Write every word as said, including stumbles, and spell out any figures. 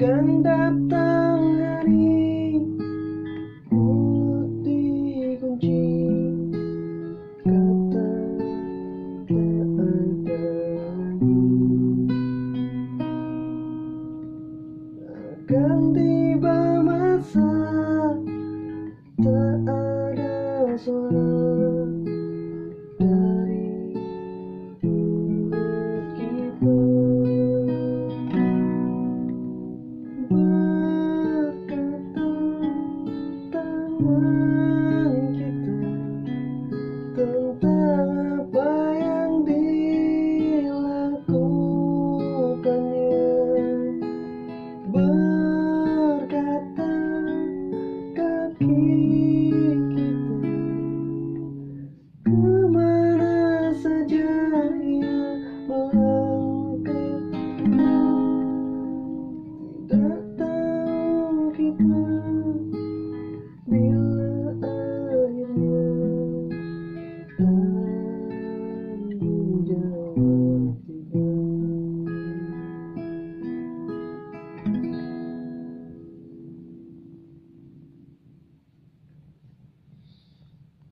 Akan datang hari mulut dikunci, kata tak ada lagi. Akan tiba masa tak ada suara dari mulut kita. Berkata tak